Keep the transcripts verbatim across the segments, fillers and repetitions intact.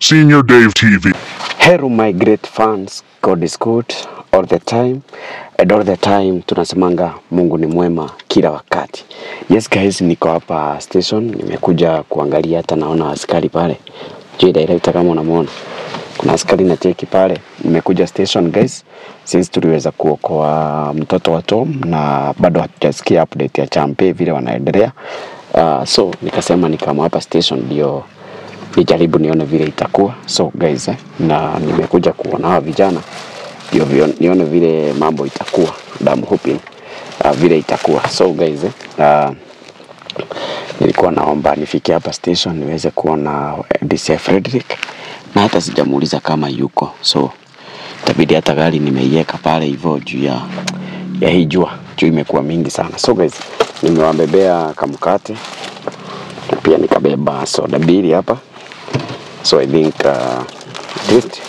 Senior Dave T V. Hello my great fans, God is good all the time and all the time tunasemanga Mungu ni mwema kila wakati. Yes guys, niko hapa station, nimekuja kuangalia, hata naona askari pale. Je, director kama unamuona? Kuna askari na cheki pale. Nimekuja station guys, since tuliweza kuokoa mtoto wa Tom na bado hatujasikia update ya Champee vile wanaendelea. Uh, so nikasema nikama hapa station ndio nijaribu nione vile itakuwa. So guys eh, na nimekuja kuona hawa vijana ndio nione vile mambo itakuwa. I'm hoping uh, vile itakuwa. So guys eh, uh, nilikuwa naomba nifike hapa station niweze kuona D C Frederick, na hata sijamuuliza kama yuko. So itabidi hata gari nimeiweka pale hivyo juu ya ya hii jua. Jua imekuwa mingi sana. So guys, nimewabebea kamkate na pia nikabeba soda mbili hapa. So I think uh, test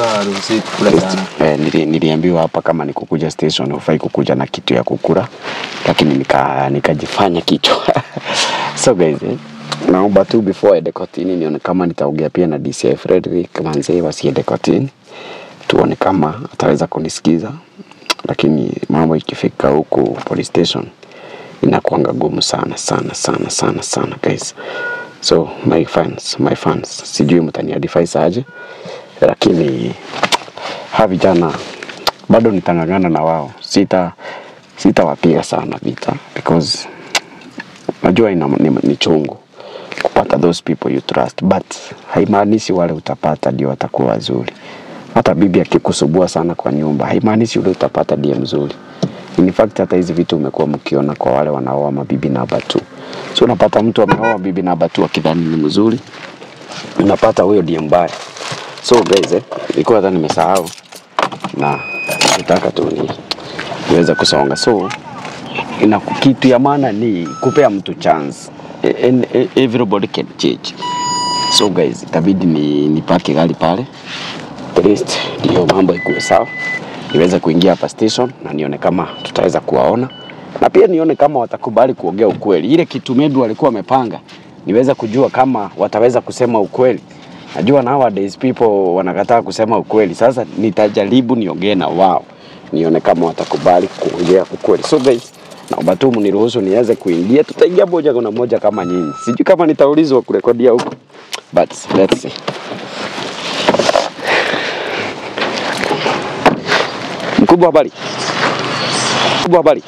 eh, nili, niliambiwa hapa kama nikukuja station ufai kukuja na kitu ya kukula, lakini nika nikajifanya kitu. So guys eh, naomba tu before I dekotini nione kama nitaongea pia na D C Frederick manze wasiende kotini, tuone kama ataweza kunisikiza. Lakini mambo ikifika huko police station inakuanga gumu sana sana sana sana sana guys. So my fans, my fans, sijui mtani advise aje, lakini hawa vijana bado nitangangana na wao. Sita sitawapiga sana vita because najua ina ni, ni chungu kupata those people you trust, but haimaanishi wale utapata ndio watakuwa wazuri. Hata bibi akikusubua sana kwa nyumba haimaanishi ule utapata ndiye mzuri. In fact hata hizi vitu umekuwa mkiona kwa wale wanaoa mabibi na batu. So unapata mtu ameoa bibi na batu akidhani ni mzuri, unapata huyo ndiye mbaya. So guys eh, nilikuwa hata nimesahau na nataka tu ni niweze kusonga. So ina kitu ya maana ni kupea mtu chance. And everybody can change. So guys, itabidi ni nipake gari pale. At least ndio mambo ikuwe sawa. Niweza kuingia hapa station na nione kama tutaweza kuwaona. Na pia nione kama watakubali kuongea ukweli. Ile kitu maybe walikuwa wamepanga, niweza kujua kama wataweza kusema ukweli. Najua nowadays people wanakataa kusema ukweli. Sasa nitajaribu niongee na wao, nione kama watakubali kuongea ukweli. So guys, naomba tu mniruhusu niweze kuingia. Tutaingia moja kwa moja kama nyinyi. Sijui kama nitaulizwa kurekodia huko, but let's see. Mkubwa habari. Mkubwa habari.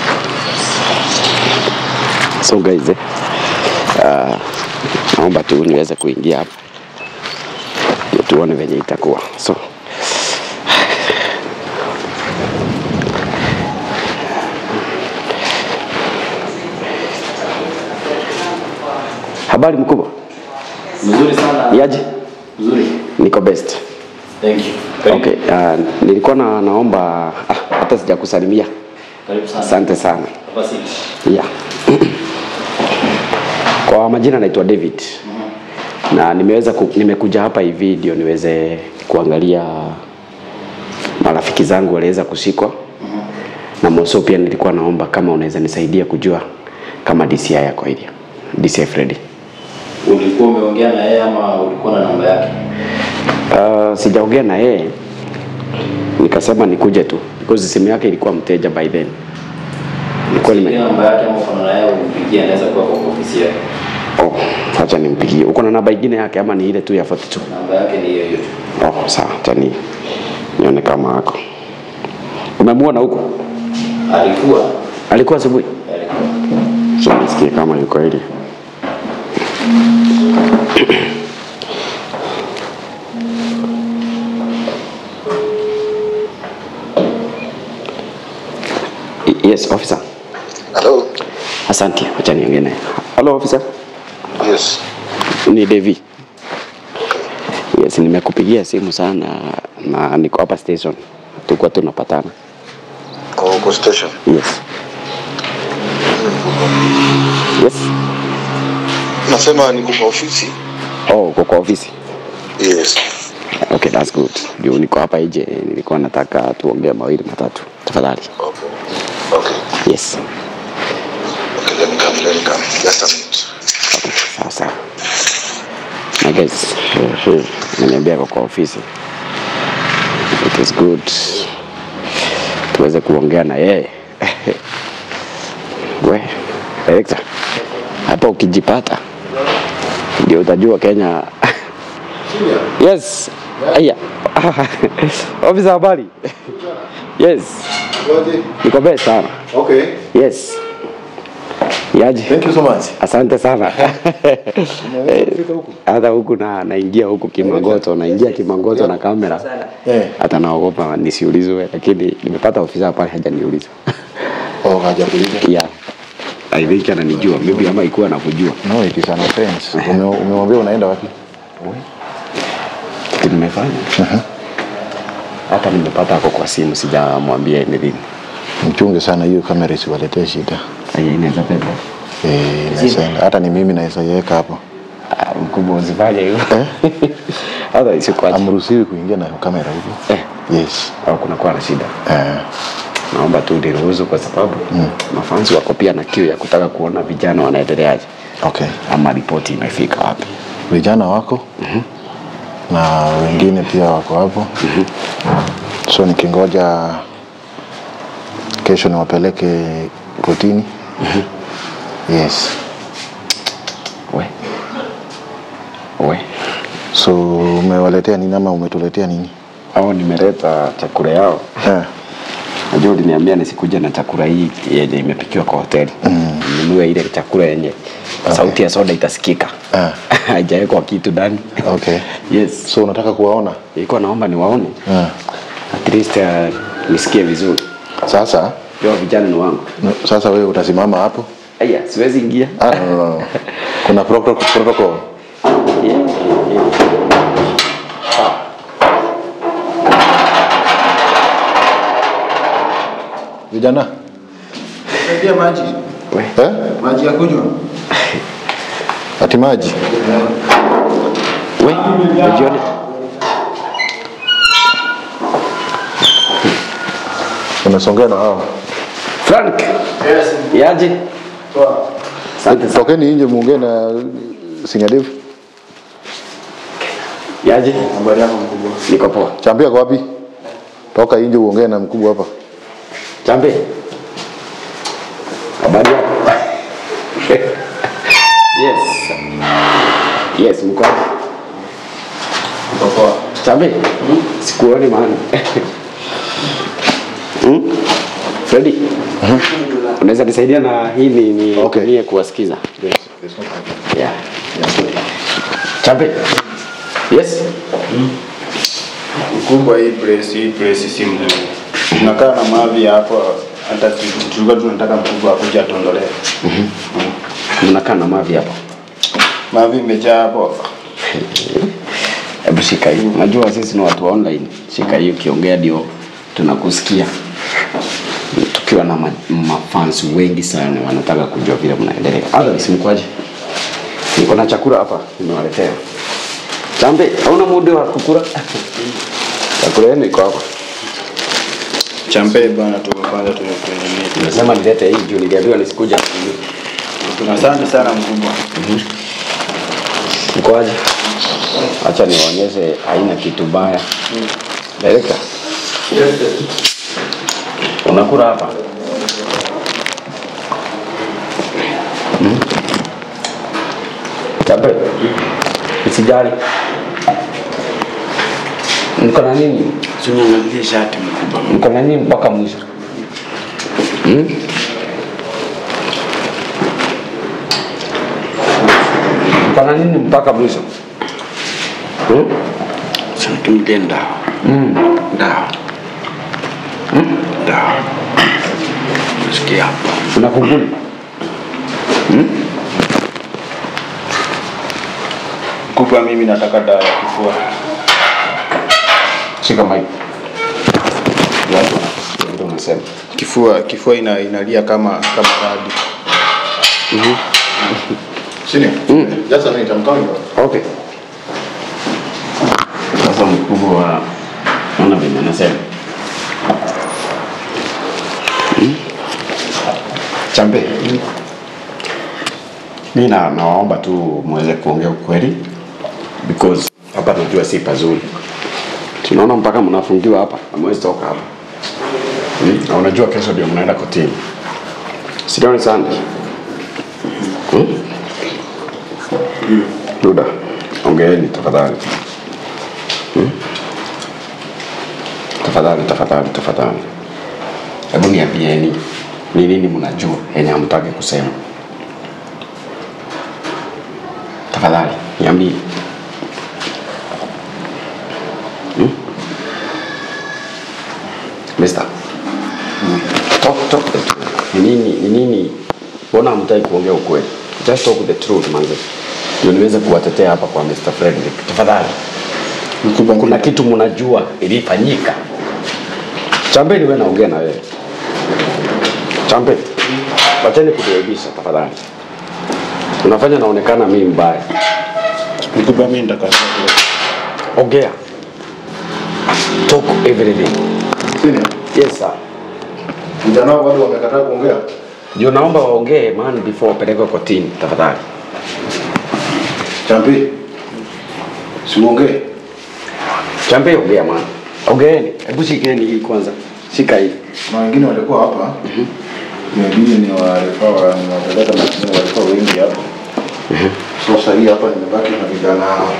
So guys eh, uh, naomba tu niweze kuingia hapa ndio tuone venye itakuwa. So habari mkubwa. Mzuri sana. Yaje? Mzuri. Niko best. Thank you. Karibu. Okay, uh, nilikuwa na naomba ah, hata sijakusalimia. Karibu sana. Asante sana. Hapa sisi. Yeah. Kwa majina naitwa David. Mm-hmm. Na nimeweza ku, nimekuja hapa hivi video niweze kuangalia marafiki zangu waliweza kushikwa. Mm-hmm. Na mwanzo pia nilikuwa naomba kama unaweza nisaidia kujua kama D C I yako ile. D C I Freddy. Ulikuwa umeongea na yeye ama ulikuwa na namba yake? Uh, sijaongea na yeye. Nikasema nikuje tu because simu yake ilikuwa mteja by then. Nilikuwa nime namba yake ama uko na yeye umpigie, anaweza kuwa kwa ofisi yake. Oh, acha nimpigie. Uko na namba nyingine yake ama ni ile tu ya arobaini na mbili? Namba yake ni hiyo hiyo. Oh, sawa. Tani nione kama yako. Umemuona huko? Alikuwa. Alikuwa asubuhi? Alikuwa. So nisikie kama yuko ile. Yes, officer. Hello. Asante, acha niongee naye. Hello officer. Yes. Ni Devi. Yes, nimekupigia simu sana na niko hapa station. Tulikuwa tunapatana. Oh, kwa station. Yes. Yes. Nasema niko kwa ofisi. Oh, uko kwa ofisi. Yes. Okay, that's good. Ndio niko hapa nje, nilikuwa nataka tuongee mawili matatu. Tafadhali. Okay. Okay. Yes. Okay, let me come, let me come. Just a minute. Okay, sawa sawa. I guess nimeambia kwa ofisi. It is good tuweze kuongea na yeye. We, director, hapa ukijipata ndio utajua Kenya. Yes. Aya. Officer habari. Yes. Niko best sana. Okay. Yes. Yaje. Thank you so much. Asante sana. Hata huku na naingia huku Kimangoto, naingia Kimangoto na kamera. Eh. Hata naogopa nisiulizwe, lakini nimepata ofisa pale hajaniuliza. Oh, hajakuuliza. Yeah. I think ananijua, maybe ama ikuwa anakujua. No, it is an offense. Umemwambia unaenda wapi? Kitu nimefanya. Mhm. Hata nimepata hapo kwa simu sijamwambia anything. Mchunge sana hiyo kamera isiwaletee shida. Aya inaweza pepo. Eh, inaweza. Hata ni mimi naweza yeka hapo. Ah, mkubwa usifanye hivyo. Hata isikwaje. Amruhusiwi kuingia na kamera huko. Eh. Yes. Au kuna kwa shida. Eh. Naomba tu niruhusu kwa sababu mm. mafansi wako pia na kiu ya kutaka kuona vijana wanaendeleaje. Okay. Ama ripoti imefika wapi. Vijana wako? Mhm. Mm na wengine pia wako hapo. Mhm. Mm so nikingoja kesho niwapeleke kotini. Mhm. Mm yes. We. We. So umewaletea nini ama umetuletea nini? Hao nimeleta chakula yao. Eh. Najua uliniambia nisikuje na chakula hii yenye imepikiwa kwa hoteli. Mm. Ninunue ile chakula yenye okay. sauti ya soda itasikika. Ah. Haijawekwa kitu ndani. Okay. Yes. So unataka kuwaona? Nilikuwa naomba niwaone. Ah. At least uh, nisikie vizuri. Sasa yo vijana ni wangu. No, sasa wewe utasimama hapo? Aya, siwezi ingia. Ah, no, no, no. Kuna protocol protocol. Yeah. Yeah. Vijana. Ndio maji. We. Eh? Maji ya kunywa. Ati maji. We, jioni. Unasongea na hao. Frank. Yes. Yaje. Poa. Asante. Tokeni nje muongee na Singadev. Yaje. Habari yako mkubwa? Niko poa. Champee kwa wapi? Toka nje uongee na mkubwa hapa. Champee. Habari yako? Yes. Yes, mko hapa. Niko poa. Champee. Hmm? Sikuoni maana. Hmm? Freddy. Mhm. Unaweza nisaidia na hii ni ni okay. Ni kuwasikiza. Yes. Yes. Yeah. Champee. Yes. Hmm. Mkubwa hii press hii press si mzuri. Tunakaa na mavi hapo hata tulikuwa tunataka mkubwa akuje atondolee. Mhm. Tunakaa na mavi hapo. Mavi imejaa hapo. Hebu shika hiyo. Najua sisi ni watu online. Shika hiyo kiongea ndio tunakusikia. Tukiwa na mafans wengi sana wanataka kujua vile mnaendelea. Hata nisimkwaje. Niko na chakula hapa nimewaletea. Champee, hauna muda wa kukula? Chakula yenu iko hapa. Champee bwana tumepanda tumekwenda. Nasema nilete hii juu niliambiwa nisikuja. Asante sana mkubwa. Mhm. Mkwaje? Acha niwaonyeshe haina kitu baya. Mm. Director. Yes. Unakula hapa? Mhm. Champee. Usijali. Niko na nini? Tunaangalia shati mkubwa. Niko na nini mpaka mwisho? Mhm. Niko na nini mpaka mwisho? Mhm. Sasa tumtenda. Mhm. Dawa. Mhm. Dawa. Nasikia hapa. Unakubuli? Mhm. Kupa mimi nataka dawa ya kifua. Shika mic. Watu ndio unasema. Kifua kifua ina, inalia kama kama radi. Mhm. Sini. Mm. Just a minute, I'm coming. Okay. Sasa mkubwa ana vile anasema. Mm. Champee. Mm. Mimi na naomba tu muweze kuongea ukweli. because hapa najua si pazuri. Tunaona mpaka mnafungiwa hapa, hamwezi toka hapa. Hmm? Na unajua kesho ndio mnaenda kotini. Sidoni sana. Hmm? Duda, ongeeni tafadhali. Hmm? Tafadhali, tafadhali, tafadhali. Hebu niambieni ni nini mnajua yenye hamtaki kusema. Tafadhali, niambie. Hmm? Mister. Hmm. Talk, talk the truth. Ni nini, ni nini? Mbona hamtaki kuongea ukweli? Just talk the truth, manze. Ndio niweze kuwatetea hapa kwa Mister Frederick. Tafadhali. Kuna kitu mnajua ilifanyika. Champee ni wewe naongea na wewe. Champee. Wacheni kutuaibisha tafadhali. Unafanya naonekana mimi mbaya. Mkubwa mimi nitakasema. Ongea. Talk everything. Sini? Yes sir. Vijana wale wamekataa kuongea. Ndio naomba waongee man before wapelekwe kotini tafadhali. Champee. Si uongee. Champee ongea man. Ongeeni. Hebu shikeni hii kwanza. Shika hii. Na wengine walikuwa hapa. Mhm. Nimebidi ni warifa wa wapeleka na wengine walikuwa wengi hapa. Mhm. Sasa hii hapa nimebaki na vijana hao.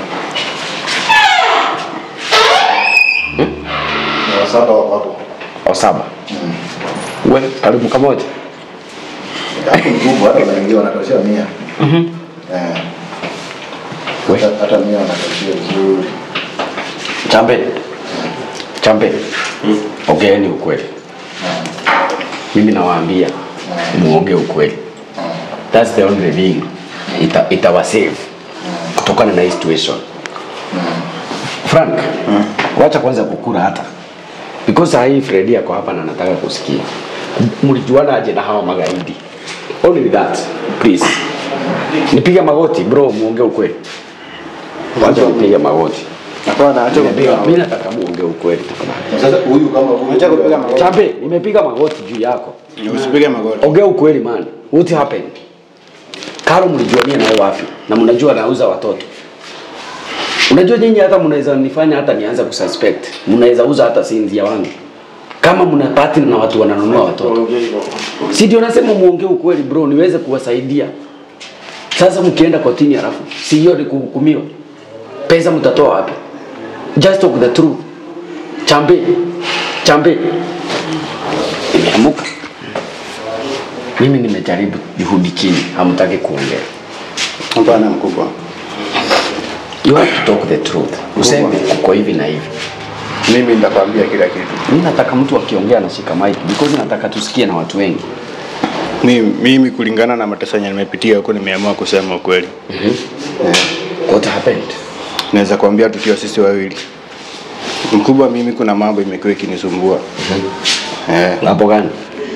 Mhm. Na saba wako hapo. Wa saba. Mhm. Wewe karibu kamoja. Hapo mkubwa hata na wengine wanatoshea mia. Mhm. Eh. Hata hata mia wanatoshea vizuri. Champee. Champee. Mm. Ongeeni ukweli. Mm. Mimi nawaambia mm. muongee ukweli. Mm. That's the only thing. Ita itawasave mm. kutokana na hii situation. Mm. Frank, mm. wacha kwanza kukura hata. Because hii Freddy yako hapa na nataka kusikia. Mlijuana aje na hawa magaidi? Only that, please. Nipige magoti bro, muongee ukweli. Wacha nipige magoti. Hapana, acha kupiga. Mimi nataka muongee ukweli tafadhali. Sasa huyu kama huyu acha kupiga magoti. Champee, nimepiga magoti juu yako. Usipige magoti. Ongea ukweli man. What happened? Karo mlijuania na wapi? Na mnajua anauza watoto. Unajua nyinyi hata mnaweza nifanya hata nianze kususpect. Mnaweza uza hata sinzi ya wangu. Kama mna partner na watu wananunua watoto. Si ndio nasema muongee ukweli bro, niweze kuwasaidia. Sasa mkienda kotini halafu si hiyo ni kuhukumiwa. Pesa mtatoa wapi? Just talk the truth. Champee. Champee. Nimeamuka. Mimi nimejaribu juhudi chini, hamtaki kuongea. Hapana mkubwa. You have to talk the truth. Useme uko hivi na hivi. Mimi nitakwambia kila kitu. Mimi nataka mtu akiongea anashika mic because nataka tusikie na watu wengi. Mimi mimi kulingana na mateso yenye nimepitia huko nimeamua kusema ukweli. Mhm. Yeah. What happened? Naweza kuambia tukiwa sisi wawili. Mkubwa, mimi kuna mambo imekuwa ikinisumbua. Mhm. Eh, hapo gani?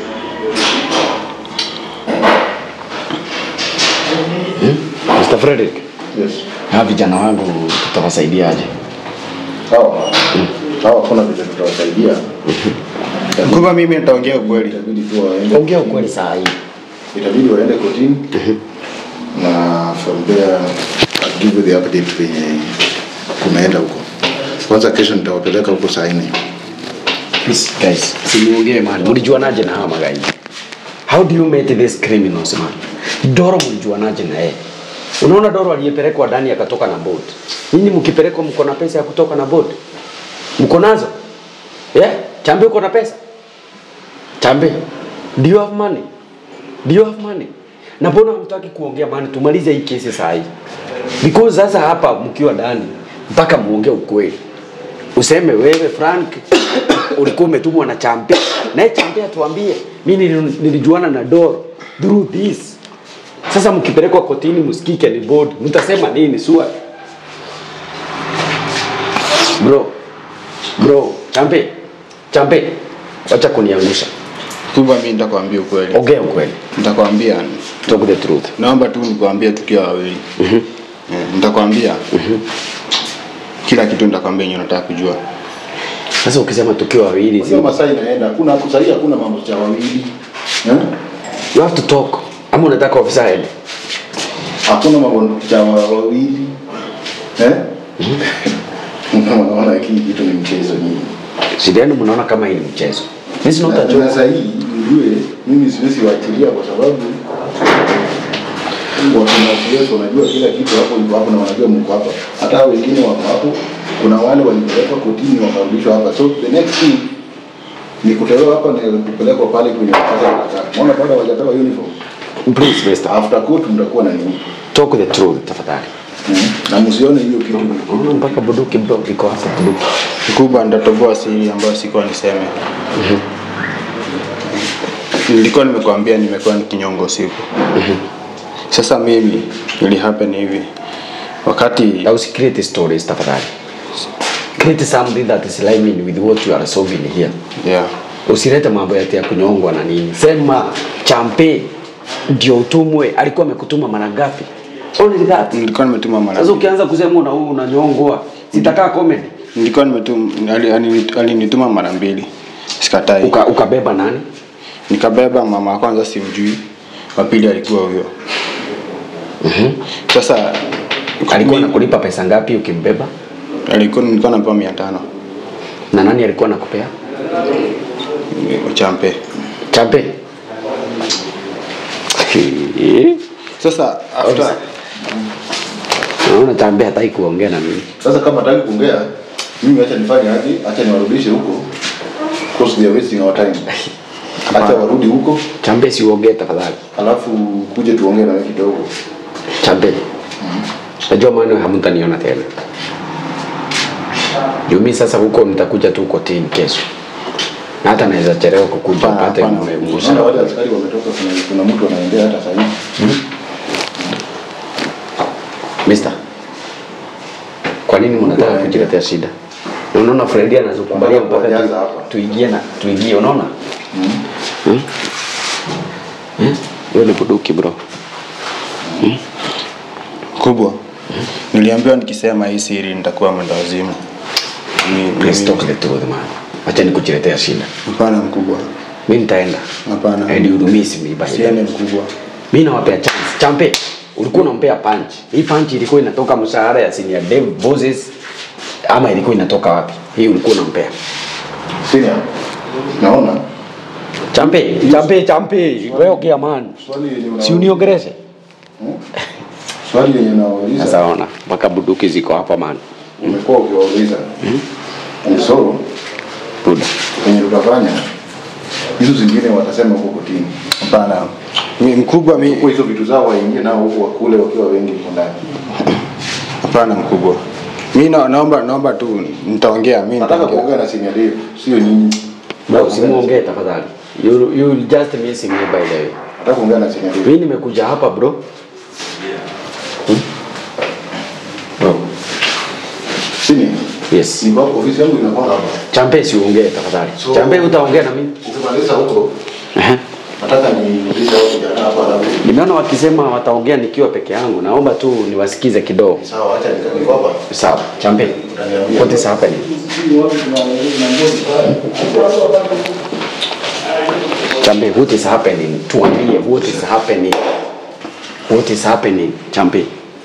Hmm? Mister Frederick. Yes. Na vijana wangu tutawasaidia aje? Sawa. Sawa, kuna vitu tutawasaidia. Mkubwa, mimi nitaongea ukweli. Itabidi tu waende. Ongea ukweli saa hii. Itabidi waende kotini. Na from there I'll give you the update venye kunaenda huko. Kwanza kesho nitawapeleka huko saa nne. Please guys, simuongee man. Mlijuanaje na hawa magaidi? How do you meet these criminals man? Doro mlijuanaje na yeye? Unaona Doro aliyepelekwa ndani akatoka na boat. Ninyi mkipelekwa mko na pesa ya kutoka na boat? Mko nazo? Yeah? Champee uko na pesa? Champee, do you have money? Do you have money? Na mbona mtaki kuongea man, tumalize hii kesi saa hii. Because sasa hapa mkiwa ndani mpaka muongee ukweli. Useme wewe Frank ulikuwa umetumwa na Champee. Na Champee atuambie mimi nilijuana na Doro through this. Sasa mkipelekwa kotini msikike ni board, mtasema nini sua? Bro. Bro, Champee. Champee. Wacha kuniangusha. Kubwa, mimi nitakwambia ukweli. Ongea ukweli. Nitakwambia. Talk the truth. Naomba tu nikwambie tukiwa wawili. Mhm. Mm Eh, nitakwambia. Mhm. Kila kitu nitakwambia yenye unataka kujua. Sasa ukisema tukiwa wawili, sio masaa inaenda. Hakuna kusaidia, hakuna mambo cha wawili. Eh? You have to talk. Ama unataka ofisa aende? Hakuna mambo cha wawili. Eh? Unaona hiki kitu ni mchezo nyinyi. Shida yenu mnaona kama hii ni mchezo. This not a joke. Sasa hii ndio mimi siwezi waachilia kwa sababu watu na wanajua kila kitu hapo hapo na wanajua mko hapa. Hata wengine wako hapo. Kuna wale walipelekwa kotini wakarudishwa hapa. So the next thing ni kutolewa hapa na kupelekwa pale kwenye kaza. Unaona bado hawajapewa uniform. Please mister, After court mtakuwa na nini? Talk the truth tafadhali. Mm. Na msione hiyo kitu. Unaona mpaka buduki bro iko hapa buduki. Mkubwa ndatoboa siri ambayo sikuwa niseme. Mhm. Nilikuwa nimekuambia nimekuwa nikinyongo usiku. Mhm. Sasa mimi ili happen hivi. Wakati I was create stories tafadhali. Create something that is aligning with what you are solving here. Yeah. Usilete mambo ya kunyongwa na nini. Sema Champee ndio utumwe, alikuwa amekutuma mara ngapi? Only that. Nilikuwa nimetuma mara. Sasa ukianza kusema una huu unanyongwa, sitakaa comedy. Nilikuwa nimetuma alinituma ali mara mbili. Sikatai. Uka, ukabeba nani? Nikabeba mama wa kwanza simjui. Wa pili alikuwa huyo. Mhm. Mm Sasa alikuwa anakulipa pesa ngapi ukimbeba? Alikuwa nilikuwa nampa mia tano. Na nani alikuwa anakupea? Champee. Champee. Sasa after naona Champee hataki kuongea na mimi. Sasa kama hataki kuongea, mimi acha nifanye aje? Acha niwarudishe huko. Because they are wasting our time. Acha warudi huko. Champee si uongee tafadhali. Alafu kuje tuongee na wewe kidogo. Champee. Najua maana hamtaniona tena. Yumi sasa huko nitakuja tu kotini kesho. Na hata naweza chelewa kukuja pate mshahara. Wale askari wametoka, kuna kuna mtu anaendea hata sasa hivi. Hmm? Mister. Kwa nini mnataka kujiletea shida? Unaona Freddy anazokubalia mpaka tuingie na tuingie unaona? Mhm. Mhm. Mhm. Wewe ni buduki bro. Mhm. Kubwa. Niliambiwa nikisema hii siri nitakuwa mwendawazimu. Please talk the truth man. Acha nikujiletea shida. Hapana mkubwa. Mimi nitaenda. Hapana. And you miss me by the way. Mkubwa. Mimi nawapea chance. Champee, ulikuwa unampea punch. Hii punch ilikuwa inatoka mshahara ya senior dev bosses ama ilikuwa inatoka wapi? Hii ulikuwa unampea. Senior. Naona. Champee, Champee, Champee. Wewe ongea man. Si uniongeleshe. Swali yenye nauliza. Sasa ona, mpaka buduki ziko hapa man. Umekuwa ukiwauliza. Mhm. So, Ruda. Kwenye utafanya hizo zingine watasema huko kotini. Hapana. Mimi mkubwa mimi kwa hizo vitu zao waingie nao huko wakule wakiwa wengi huko ndani. Hapana mkubwa. Mimi na, naomba naomba tu nitaongea mimi. Nataka kuongea na senior Dave, sio nyinyi. Bro, simuongee tafadhali. You you just missing me by the way. Nataka kuongea na senior Dave. Mimi nimekuja hapa bro. Hmm? Bro. Senior. Yes. Ni baba ofisi yangu inakuwa hapa. Champee si uongee tafadhali. So, Champee utaongea na mimi? Ukimaliza huko. Eh. Nataka niulize wao kijana hapa alafu. Nimeona wakisema wataongea nikiwa peke yangu. Naomba tu niwasikize kidogo. Sawa, acha nikae hapa. Sawa, Champee. What is happening? Champee, what is happening? Tuambie what is happening? What is happening? Champee.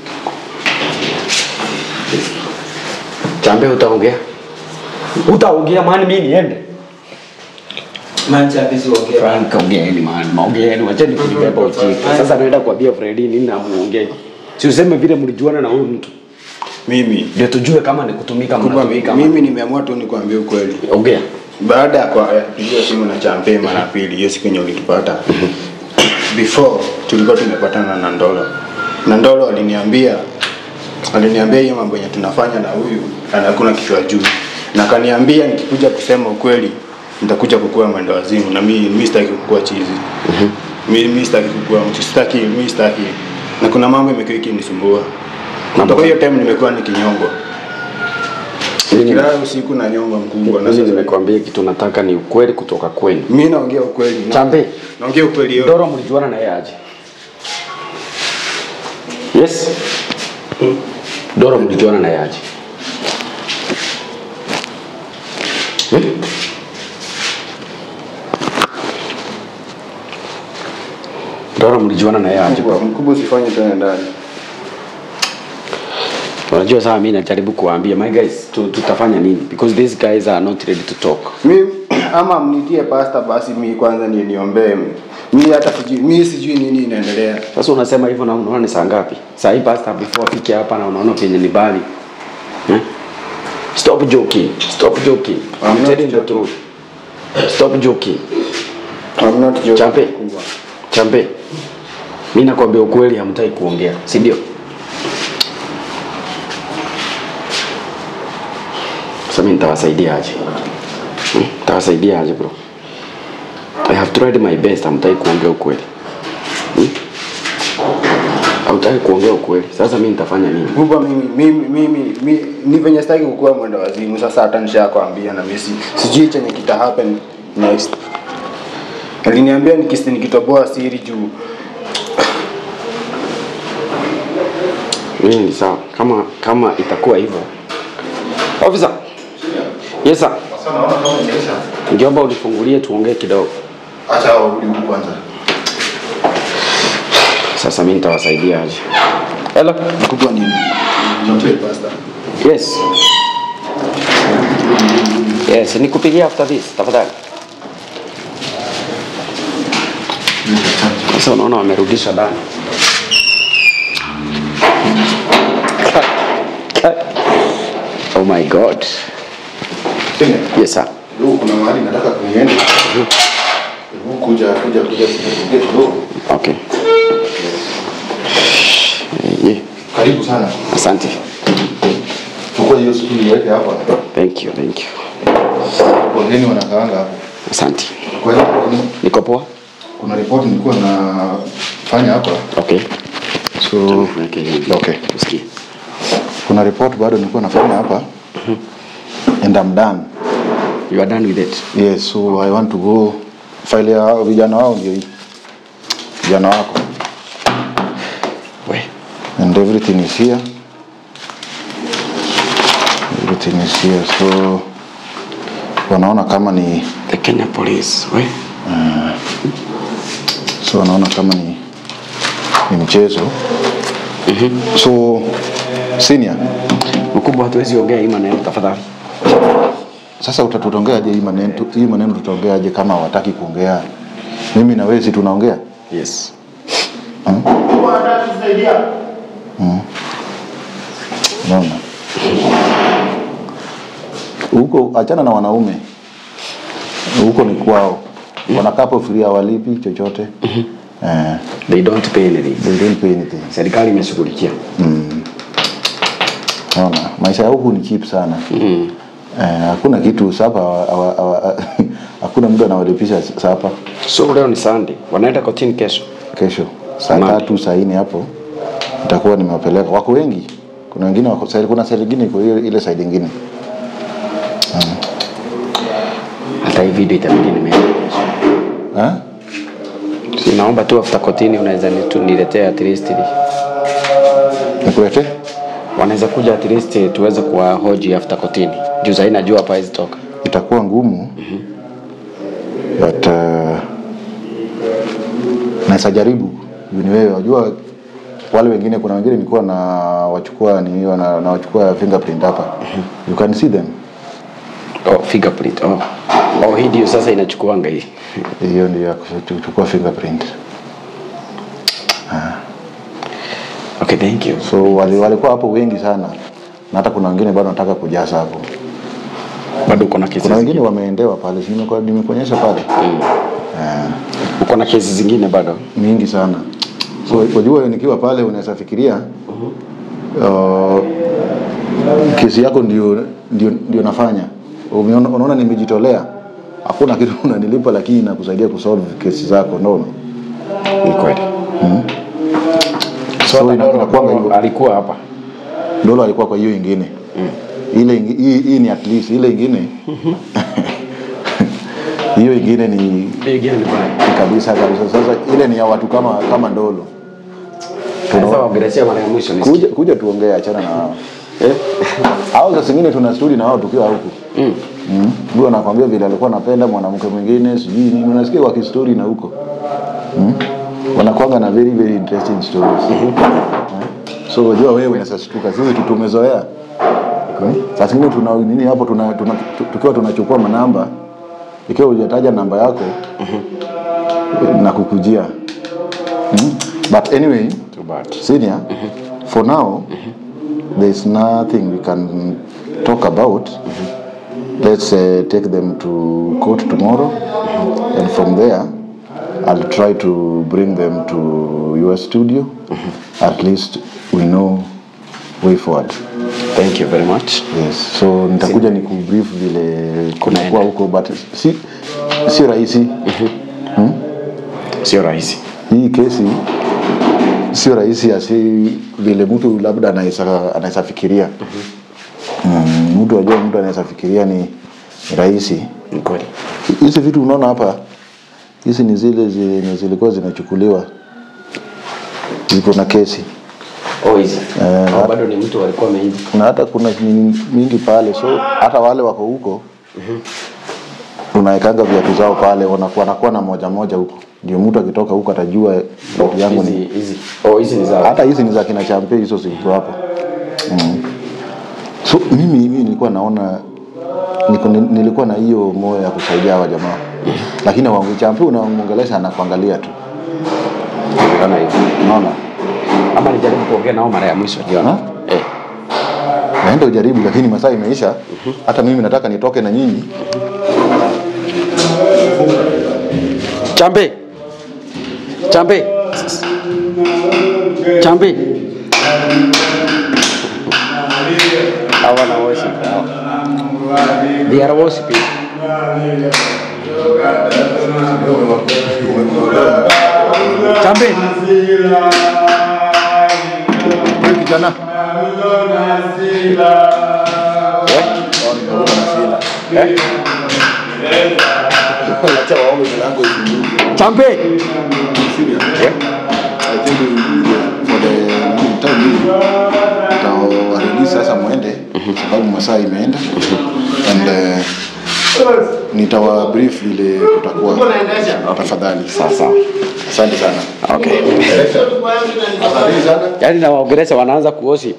Champee utaongea? Utaongea maana mimi niende. Man Champee si ongea. Frank ongea ni maana. Maongea ni wacha nikubeba uchiki. Sasa naenda kuambia Freddy nini na muongee. Si useme vile mlijuana na huyu mtu. Mimi ndio tujue kama ni kutumika mnatumika. Mimi nimeamua tu nikwambie ukweli. Ongea. Baada ya kupigia simu na Champee mara pili, hiyo siku yenye ulitupata. Before tulikuwa tumepatana na Ndolo. Na Ndolo aliniambia aliniambia hiyo mambo yenye tunafanya na huyu anakuna kichwa juu. Na kaniambia nikikuja kusema ukweli nitakuja kukua mwendo wazimu na mimi mimi sitaki kukua chizi. Mhm. Mimi mimi sitaki kukua mtu sitaki mimi sitaki. Na kuna mambo imekuwa ikinisumbua. Na kwa hiyo time nimekuwa nikinyongwa. Kila usiku na nyongo mkubwa. Na sasa nimekwambia kitu nataka ni ukweli kutoka kwenu. Mimi naongea ukweli. Champee, naongea ukweli yote. Ndoro mlijuana na yeye aje? Yes. Ndoro mlijuana na yeye aje? Hmm? Ndoro mlijuana na yeye aje? Mkubwa usifanye tena ndani. Unajua sasa mimi najaribu kuambia my guys tu, tutafanya nini because these guys are not ready to talk. Mimi ama mnitie pastor basi mimi kwanza ni niombee. Mimi hata sijui mimi sijui nini inaendelea. Sasa unasema hivyo na unaona ni saa ngapi? Saa hii pastor before afike hapa na unaona penye ni bali. Eh? Stop joking. Stop joking. I'm telling the truth. Stop joking. I'm not joking. Champee. Champee. Mimi nakwambia ukweli hamtaki kuongea, si ndio? Sasa mimi nitawasaidia aje? Hmm? Nitawasaidia aje bro? I have tried my best, hamtaki kuongea ukweli. Hmm? Hamtaki kuongea ukweli. Sasa mimi nitafanya nini? Kubwa mimi mimi mimi mi, ni venye sitaki kukua mwenda wazimu. Sasa hata nishakwambia na mimi sijui chenye kita happen next. Aliniambia nikisi nikitoboa siri juu. Mimi ni sawa. Kama kama itakuwa hivyo. Officer. Yes sir. Sasa naona kama inaisha. Ningeomba unifungulie tuongee kidogo. Acha urudi huko kwanza. Sasa mimi nitawasaidia aje? Hello. Kubwa nini? Champee pastor. Yes. Yes, nikupigia after this, tafadhali. Sasa unaona wamerudisha ndani. Oh my God. Yes sir. Leo kuna mahali nataka kunienda. Hebu kuja kuja kuja kuja kidogo. Okay. Yeah. Karibu sana. Asante. Chukua hiyo stuli niweke hapa. Thank you, thank you. Wageni wanakaanga hapo. Asante. Kwa hiyo Niko poa? kuna report nilikuwa nafanya hapa. Okay. So okay. Usikie. Kuna report bado nilikuwa nafanya hapa. And I'm done. You are done with it? Yes, so I want to go file ya vijana wao ndio hii. Vijana wako. We. And everything is here. Everything is here. So wanaona kama ni The Kenya Police. We. Uh, so wanaona kama ni ni mchezo. Mhm. So senior, Mkubwa hatuwezi ongea hii maneno tafadhali. sasa utatutongeaje hii maneno? Hii maneno tutongeaje kama hawataki kuongea? Mimi na wewe si tunaongea? Yes. Hmm? Hmm. Naona. Huko achana na wanaume. Huko ni kwao. Wanakapo free walipi chochote. Mhm. Eh, They don't pay anything. they don't pay anything. Serikali imeshughulikia. Mm. Naona maisha huku ni cheap sana. Mhm. Eh, hakuna kitu sapa awa, awa, hakuna mtu anawalipisha sapa. So leo ni Sunday. Wanaenda kotini kesho. Kesho saa Monday. tatu saa nne hapo nitakuwa nimewapeleka. Wako wengi. Kuna wengine wako side, kuna side nyingine iko ile ile side nyingine. Mm. Hata hii video itabidi nimeenda kesho. Eh? Si naomba tu after kotini unaweza nitu niletee at least ni. Nikulete? Wanaweza kuja at least tuweze kuwahoji after kotini. Juu sasa najua hapa hizi toka. Itakuwa ngumu. Mhm. But uh, naweza jaribu. Ni wewe unajua wale wengine, kuna wengine nilikuwa na wachukua ni na, na wachukua fingerprint hapa. Mm-hmm. You can see them. Oh, fingerprint. Oh. Oh, hii ndio sasa inachukuanga hii. Hiyo ndio ya kuchukua fingerprint. Ah. Okay, thank you. So wale walikuwa hapo wengi sana. Na hata kuna wengine bado nataka kujaza hapo. Bado uko na kesi. Kuna wengine wameendewa pale. Nimekuwa nimekuonyesha pale. Mm. Ah. Uko na kesi zingine bado? Mingi sana. So unajua nikiwa pale unaweza fikiria uh, kesi yako ndio ndio ndio nafanya. Umeona, unaona nimejitolea. Hakuna kitu unanilipa lakini nakusaidia kusolve kesi zako, no. Ni kweli. Mm. So, so inakuwa hiyo alikuwa hapa. Ndolo alikuwa kwa hiyo nyingine. Mm. Ile hii hii ni at least ile nyingine. Hiyo nyingine ni nyingine ni baya kabisa kabisa. Sasa ile ni ya watu kama kama Ndolo. Sasa waongelea mara ya mwisho ni kuja kuja tuongee, achana na hao. Eh? Hao sasa zingine tuna study na wao tukiwa huku. Mm. Mm. Ndio anakuambia vile alikuwa anapenda mwanamke mwingine, sijui nini, unasikia wa story na huko. Mm. Wanakuanga na very very interesting stories. Mm-hmm. So unajua wewe unaweza shtuka. Sisi tu tumezoea. Sasa zingine tuna nini hapo tuna, tuna tukiwa tunachukua manamba ikiwa hujataja namba yako mm-hmm. na kukujia. Mm-hmm. But anyway, too bad. Senior, mm-hmm. for now mm-hmm. there is nothing we can talk about. Mm-hmm. Let's uh, take them to court tomorrow, mm-hmm. and from there I'll try to bring them to your studio. Mm-hmm. At least we know way forward. Thank you very much. Yes. So nitakuja ni kubrief vile kunakuwa huko, but si si rahisi. Mhm. Hmm? Sio rahisi. Hii kesi sio rahisi asi vile mtu labda anaweza anaweza fikiria. Mhm. Mm, mtu ajua mtu anaweza fikiria ni rahisi. Ni kweli. Hizi vitu unaona hapa, hizi ni zile zile zilikuwa zinachukuliwa. Ziko na kesi. Oh, hizi. Eh, oh, bado ni mtu walikuwa mengi. Na hata kuna mingi pale, so hata wale wako huko. Mhm. Tunaekanga viatu zao pale, wanakuwa nakuwa na moja moja huko. Ndio mtu akitoka huko atajua viatu yangu ni hizi. Oh, hizi ni za. Hata hizi ni za kina Champee, hizo ziko hapo. Mm. So mimi mimi nilikuwa naona niko nilikuwa na hiyo moyo ya kusaidia hawa jamaa. Mm. Lakini wangu Champee unaongelesha na kuangalia tu. Kama hivi. Unaona? Ama nijaribu kuongea nao mara ya mwisho jiona. Eh. Naenda ujaribu, lakini masaa imeisha. Uh-huh. Hata mimi nataka nitoke na nyinyi. Champee. Champee. Champee. Hawa na worship hawa. They are worshiping. Champee. Kijana. Eh? Acha waombe milango ifunguke. Champee. Yeah. I think for the time tutawarudisha sasa muende sababu masaa imeenda. And uh, nitawa brief ile kutakuwa. Tafadhali. Sasa. Asante sana. Okay. Yaani na Waingereza wanaanza kuworship.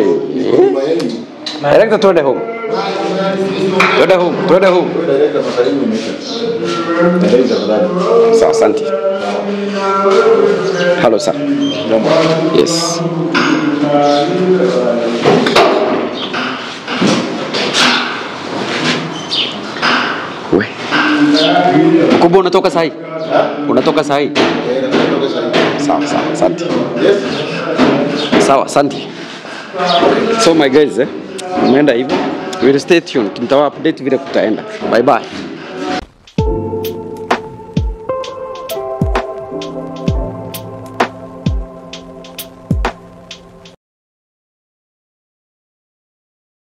Director twende home. Twende home, twende home. Director masalimu imeisha. Director tafadhali. Sawa, asante. Hello sir. Yes. We. Mkubwa unatoka sahi? Unatoka sahi? Sawa, sawa, asante. Yes. Sawa, asante. So my guys, eh, umeenda hivyo. We'll stay tuned. Nitawa update vile kutaenda. Bye bye.